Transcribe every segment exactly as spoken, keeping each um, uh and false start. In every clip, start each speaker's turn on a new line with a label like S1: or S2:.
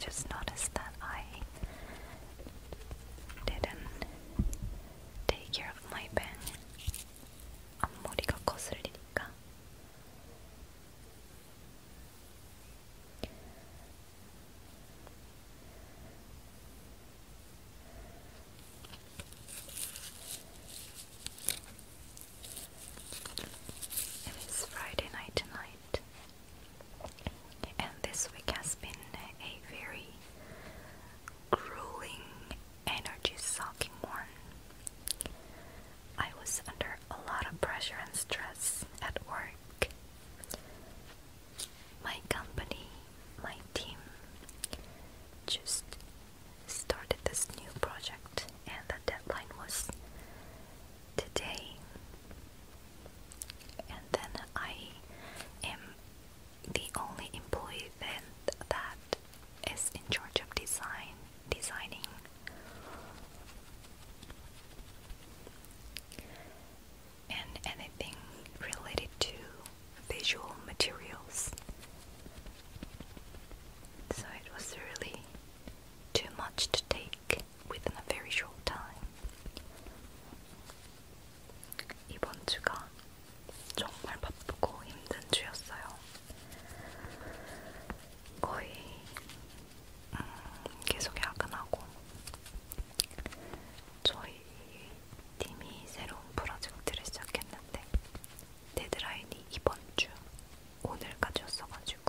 S1: just noticed that I didn't take care of my pen. 앞머리가 거슬리니까. It is Friday night tonight, and this week has been a very grueling, energy-sucking one. I was under a lot of pressure and stress at work. My company, my team, just started this new project, and the deadline was today. And then I am the only employee then that is in charge of design, designing. And anything related to visual materials. So it was really too much to take within a very short time. 이번 주가 정말 바쁘고 힘든 주였어요. 거의 음, 계속 야근하고 저희 팀이 새로운 프로젝트를 시작했는데 데드라인이 이번 주 오늘까지였어가지고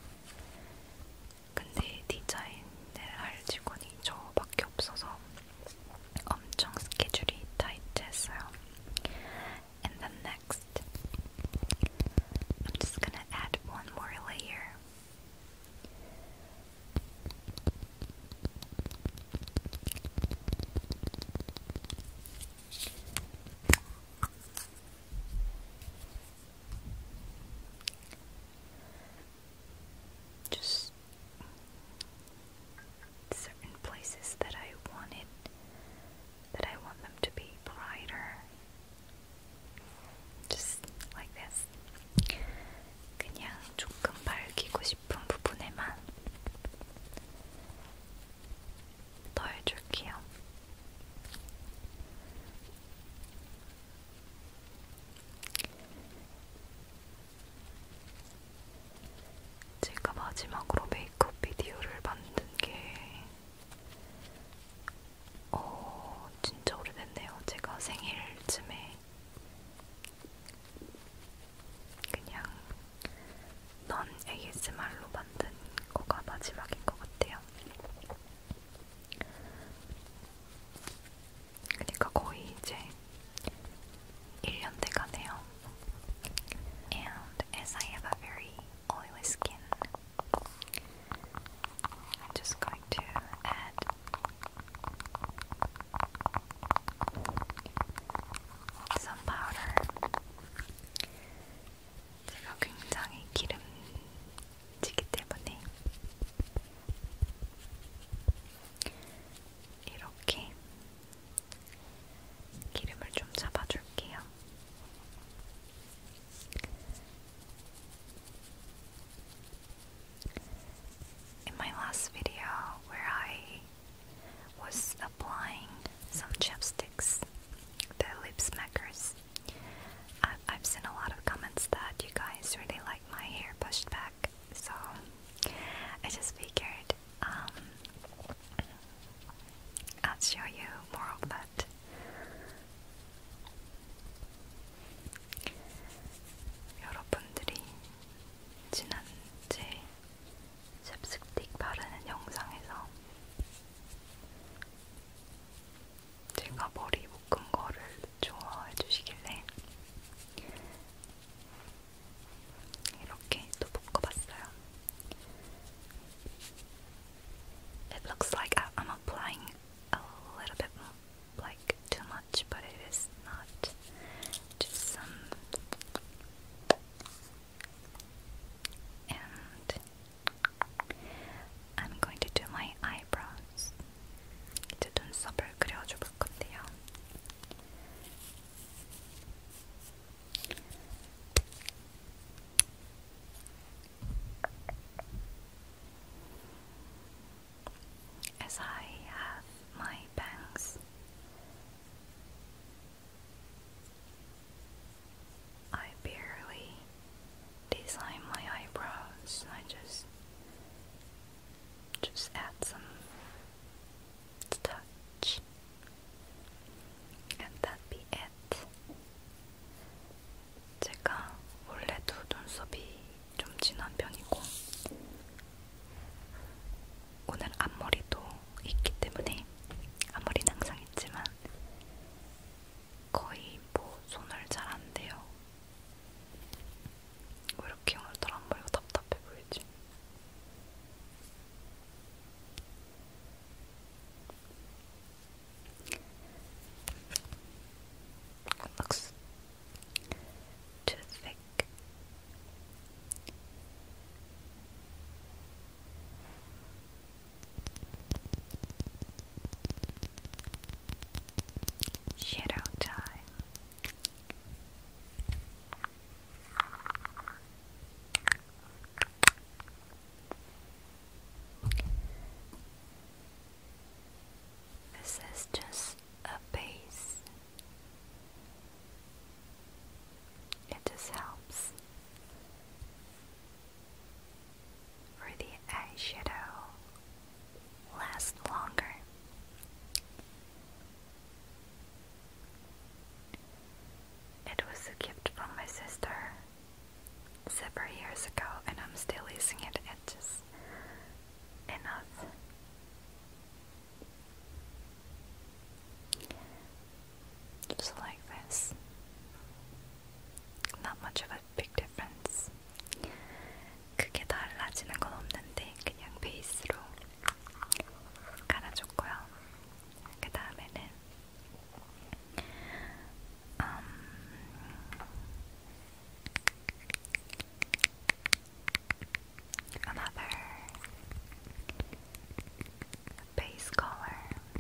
S1: 근데 디자인을 할 직원이 저밖에 없어서 엄청 스케줄이 타이트했어요. And then next, I'm just gonna add one more layer. Just certain places that I wanted, that I want them to be brighter. Just like this. 그냥 조금 밝히고 싶은 부분에만 더해줄게요. 제가 마지막으로 메이크업 비디오를 만든 게 어, 진짜 오래됐네요. 제가 생일쯤에 그냥 넌 에이에스엠알로 만든 거가 마지막인 것 같아요. 그러니까 거의 이제 일 년 돼가네요. And as I have a very oily skin, I'm just going to add some powder. 제가 굉장히 기름지기 때문에 이렇게 기름을 좀 잡아줄게요. In my last video, as I have my bangs, I barely design my eyebrows. I just just add some touch, and that be it. 제가 원래도 눈썹이 좀 진한 편이고 오늘 앞머리도 있기 때문에 앞머리는 항상 있지만 거의 뭐 손을 잘 안 대요. 왜 이렇게 오늘따라 앞머리가 답답해 보이지? It looks too thick. Shadow time. This is just a base. It just helps for the eyeshadow last longer. It was a gift from my sister several years ago, and I'm still using it. It's just enough. Just like this. Not much of a big difference. 크게 달라지는 건 없는데 그냥 베이스로 갈아줬고요. 그 다음에는 um, another base color.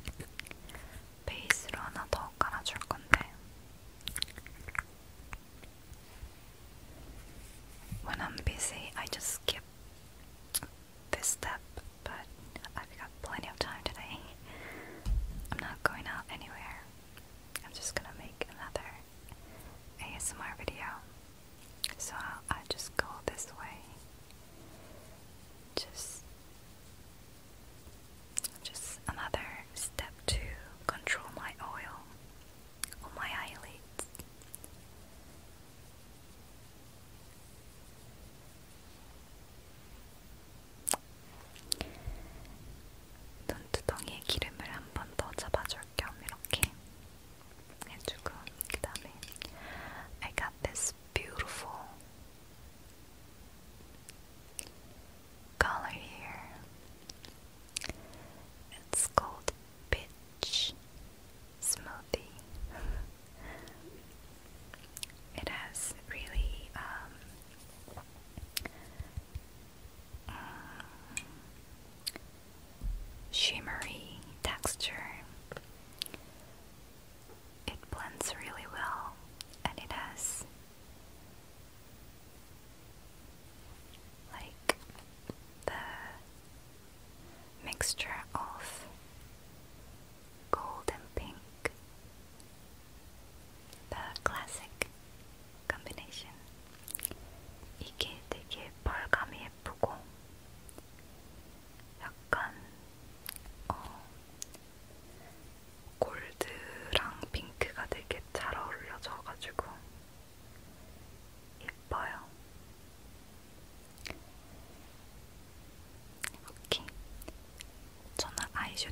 S1: 베이스로 하나 더 깔아줄 건데 when I'm busy, I just skip this step, but I've got plenty of time today. I'm not going out anywhere. I'm just gonna make another A S M R video. So I'll, I'll just go this way. Just, just another step to control my oil on my eyelids. 눈두덩이에 기름을 한 번 더 잡아줄 겸 이렇게 해주고 그 다음에 I got this beautiful color here. It's called Peach Smoothie. It has really um, shimmery texture. It blends really well, and it has like the mixture of gold and pink, the classic combination. 이게 되게 벌감이 예쁘고 약간 어, 골드랑 핑크가 되게 잘 어울려져가지고 예뻐요. 오케이. 저는 아이섀도우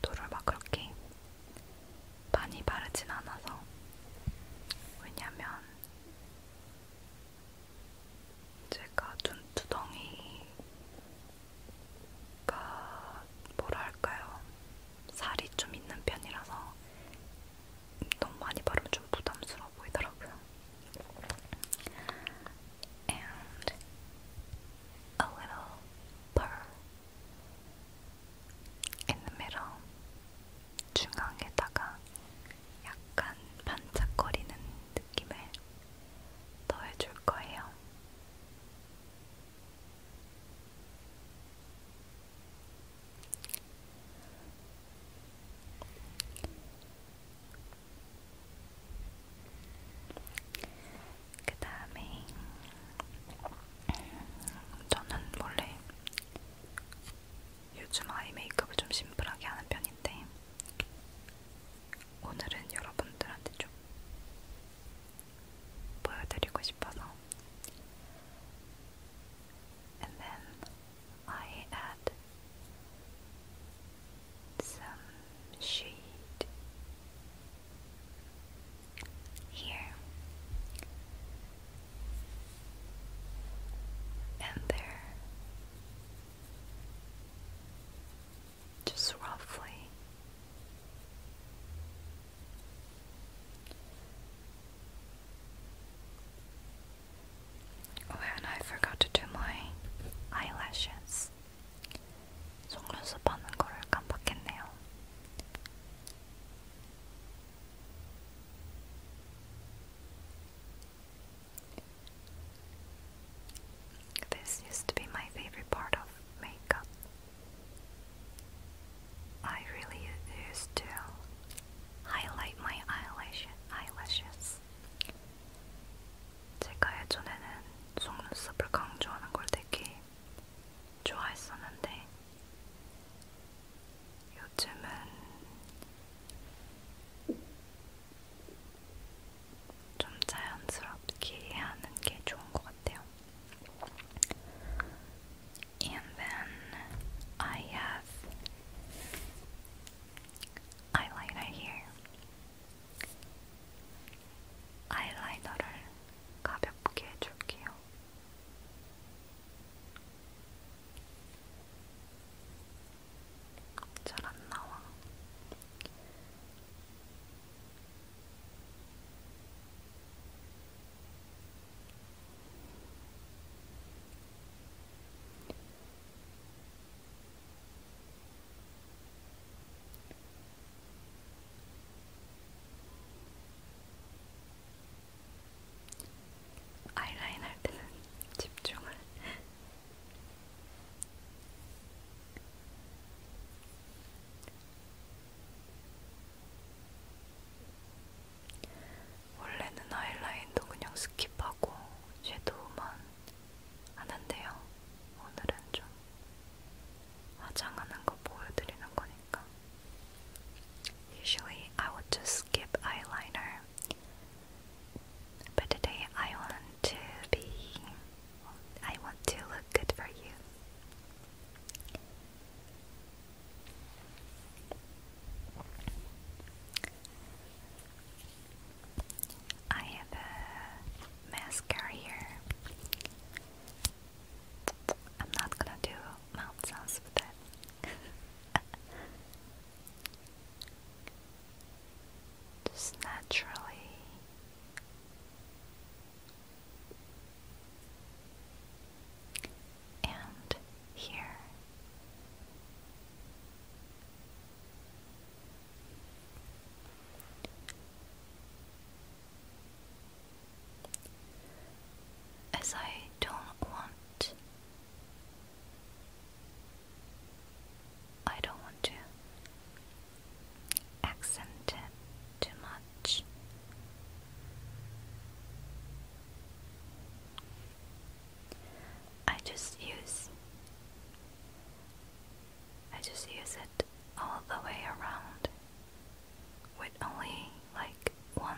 S1: just use it all the way around with only like one,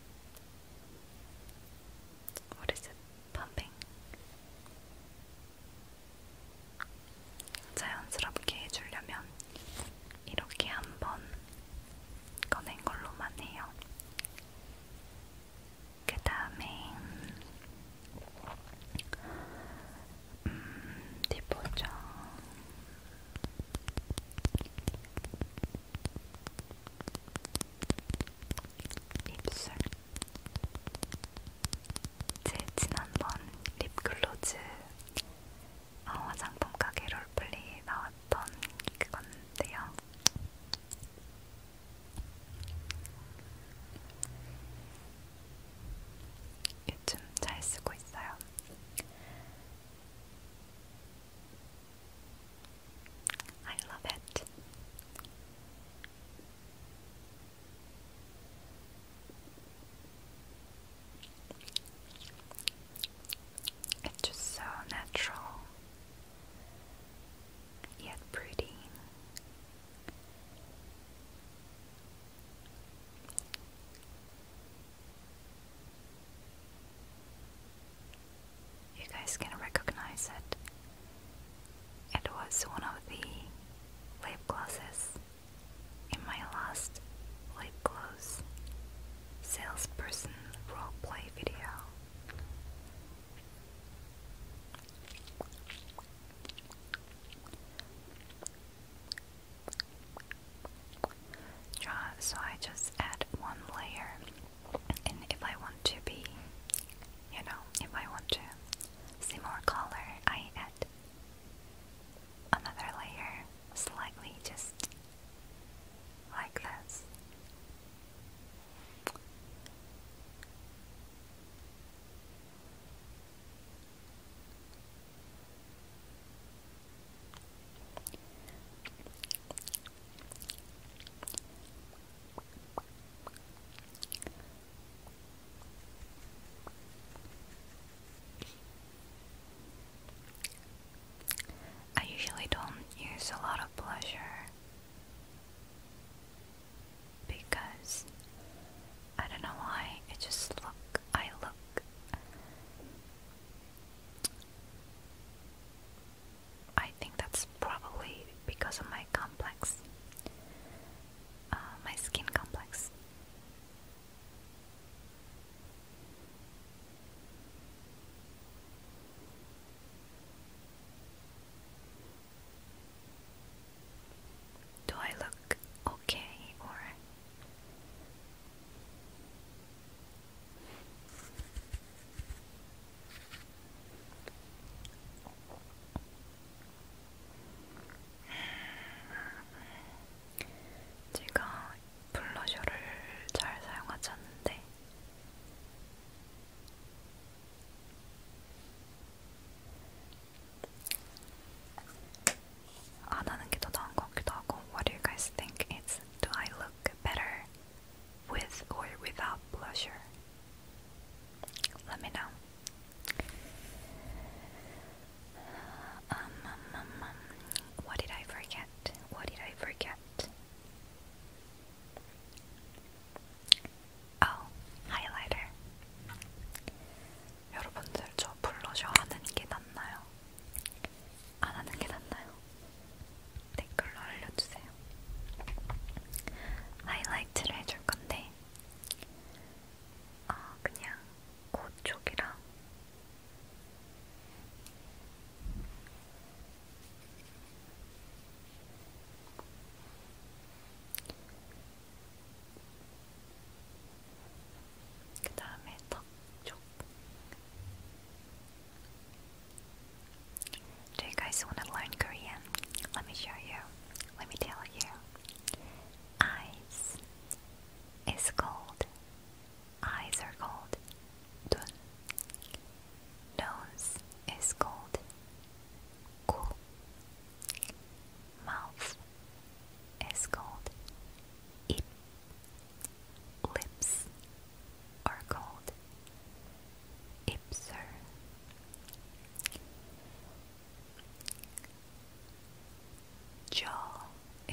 S1: what is it, pumping. 자연스럽게 해주려면 이렇게 한번 꺼낸 걸로만 해요. 그 다음에 음, 어디 보자. 입술. 제 지난번 립글로즈 어, 화장품 가게 롤플레이에 나왔던 그건데요. 요즘 잘 쓰고 있어요. I love it. It's just so natural, yet pretty. You guys can recognize it. It was one of the lip glosses in my last lip gloss salesperson roleplay video. So I just add one layer, and if I want to be, you know, if I want to see more color, I add another layer, slightly, just like this. I usually don't use a lot of blusher because I don't know why, it just look, I look, I think that's probably because of my complex, uh, my skin complex. Do I look okay, or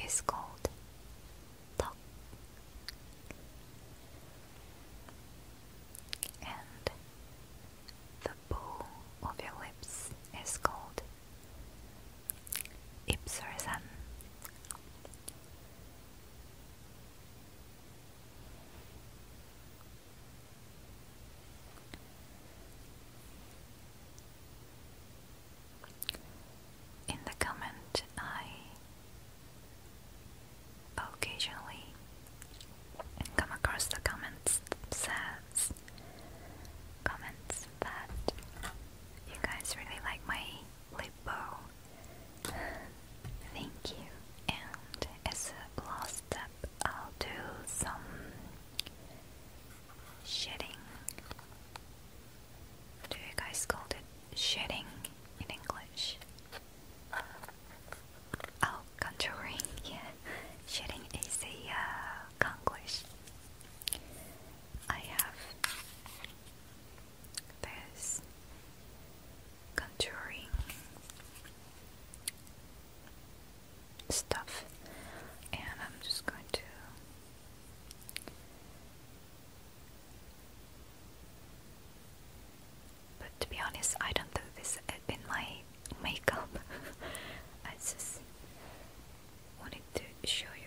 S1: is called 턱, and the bow of your lips is called 입술산. In the comment, I occasionally come across the comments that says comments that you guys really like my lip bow. Thank you. And as a last step, I'll do some shading. Do you guys call it shading in English? Oh, contouring, yeah. Shading is a uh, Konglish. I have this contouring stuff, and I'm just going to but to be honest, I don't do this in my makeup. I just wanted to show